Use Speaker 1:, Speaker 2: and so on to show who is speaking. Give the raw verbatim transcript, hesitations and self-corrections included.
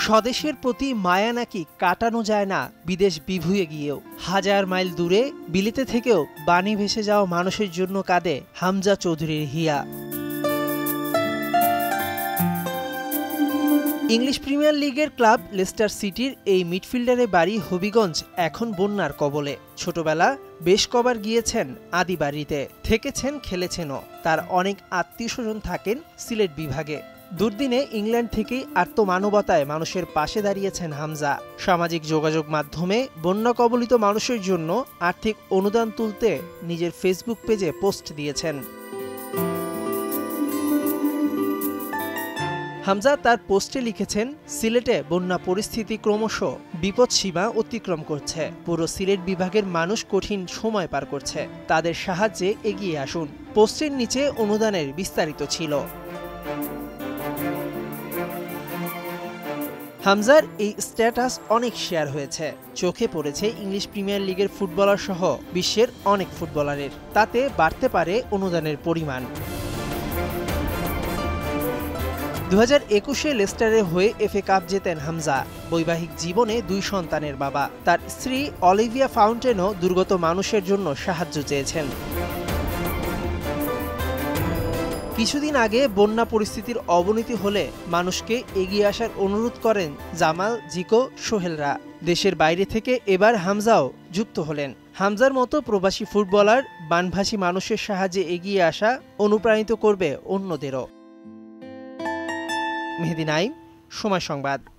Speaker 1: স্বদেশের প্রতি মায়া নাকি কাটানো যায় না বিদেশ বিভুঁয়ে গিয়েও। হাজার মাইল দূরে বিলেতে থেকেও বাণী ভেসে যাওয়া মানুষের জন্য কাঁদে হামজা চৌধুরীর হিয়া। ইংলিশ প্রিমিয়ার লিগের ক্লাব লেস্টার সিটির এই মিডফিল্ডারের বাড়ি হবিগঞ্জ এখন বন্যার কবলে। ছোটবেলা বেশ কবার গিয়েছেন আদি বাড়িতে, থেকেছেন, খেলেছেনও। তার অনেক আত্মীয় স্বজন থাকেন সিলেট বিভাগে। দুর্দিনে ইংল্যান্ড থেকেই আত্মমানবতায় মানুষের পাশে দাঁড়িয়েছেন হামজা। সামাজিক যোগাযোগ মাধ্যমে বন্যা কবলিত মানুষের জন্য আর্থিক অনুদান তুলতে নিজের ফেসবুক পেজে পোস্ট দিয়েছেন। হামজা তার পোস্টে লিখেছেন, সিলেটে বন্যা পরিস্থিতি ক্রমশ বিপদসীমা অতিক্রম করছে। পুরো সিলেট বিভাগের মানুষ কঠিন সময় পার করছে, তাদের সাহায্যে এগিয়ে আসুন। পোস্টের নিচে অনুদানের বিস্তারিত ছিল। হামজার এই স্ট্যাটাস অনেক শেয়ার হয়েছে। চোখে পড়েছে ইংলিশ প্রিমিয়ার লিগের ফুটবলার সহ বিশ্বের অনেক ফুটবলারের। তাতে বাড়তে পারে অনুদানের পরিমাণ। দু হাজার একুশে লেস্টারের হয়ে এফএ কাপ জেতেন হামজা। বৈবাহিক জীবনে দুই সন্তানের বাবা। তার স্ত্রী অলিভিয়া ফাউন্টেনও দুর্গত মানুষের জন্য সাহায্য চেয়েছেন। কিছুদিন আগে বন্যা পরিস্থিতির অবনতি হলে মানুষকে এগিয়ে আসার অনুরোধ করেন জামাল, জিকো, সোহেলরা। দেশের বাইরে থেকে এবার হামজাও যুক্ত হলেন। হামজার মতো প্রবাসী ফুটবলার বানভাসী মানুষের সাহায্যে এগিয়ে আসা অনুপ্রাণিত করবে অন্যদেরও। মেহেদি নাইম, সময় সংবাদ।